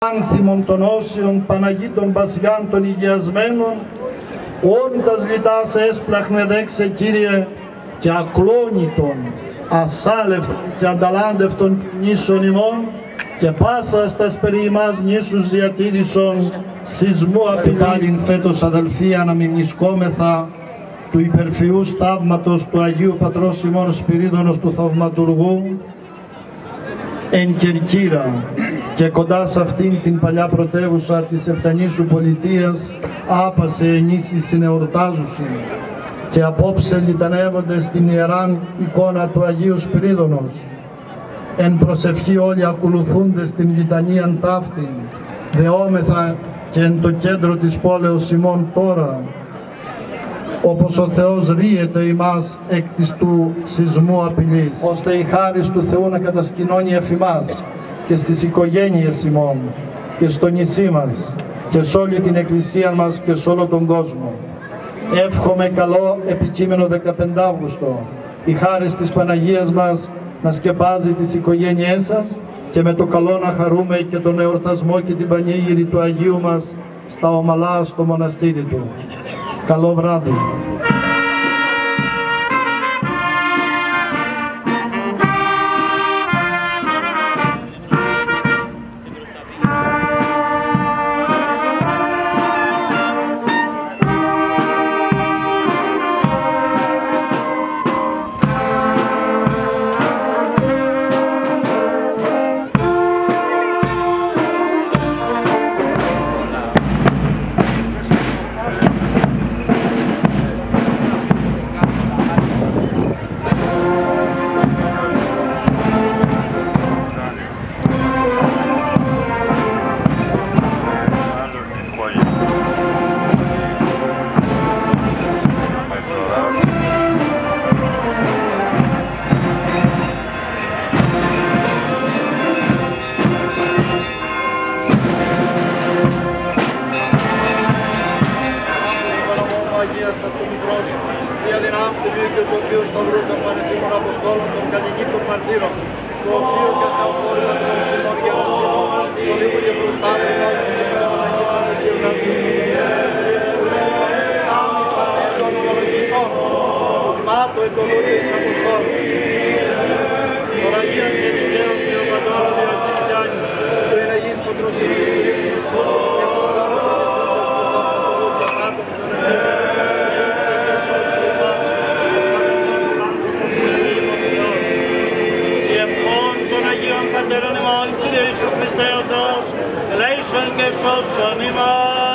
Άνθιμον των όσιων Παναγίτων Πασιάν των υγειασμένων, όντας λιτάς έσπλαχνε δέξε Κύριε, και ακλόνητον, ασάλευτον και ανταλάντευτον νήσων ημών, και πάσα στας περί ημάς νήσους διατήρησον σεισμού απειλής. Πάλιν φέτος αδελφοί αναμιμνησκόμεθα του υπερφυού σταύματος του Αγίου Πατρός ημών Σπυρίδωνος του Θαυματουργού εν Κερκύρα, και κοντά σε αυτήν την παλιά πρωτεύουσα της Επτανήσου πολιτείας άπασε ενήσεις συνεορτάζουσιν, και απόψε λιτανεύονται στην ιεράν εικόνα του Αγίου Σπυρίδωνος. Εν προσευχή όλοι ακολουθούνται την λιτανίαν ταύτην, δεόμεθα και εν το κέντρο της πόλεως ημών τώρα, όπως ο Θεός ρίεται ημάς εκ της του σεισμού απειλής, ώστε η χάρις του Θεού να κατασκηνώνει εφημάς και στις οικογένειες ημών και στο νησί μας και σε όλη την εκκλησία μας και σε όλο τον κόσμο. Εύχομαι καλό επικείμενο 15 Αύγουστο, η χάρις της Παναγίας μας να σκεπάζει τις οικογένειές σας και με το καλό να χαρούμε και τον εορτασμό και την πανήγυρη του Αγίου μας στα ομαλά στο μοναστήρι του. Καλό βράδυ. Δια δυνάμει του δίκαιου του Θείου Σταυρού των Πανεπιστήμων Αποστόλων των Κατοικήτων Μαρτύρων, του Οσίου και Θεοφόρητα των Οσίμων Γερασίμων, των Λίγου και Προστάτων, των Αγίων Σάμι Πανέτων Ομολογητών, του Μάτου Εκολούτη της Αποστόλων, των Αγίων και Δικαίων Θεοπατώρων Διοικητιάνη, του Εναγής Πατροσύνης του Κύριου, και του Πατέρων ημών, Κύριε Ιησού Χριστέ ο Θεός, ελέησον και σώσον ημάς.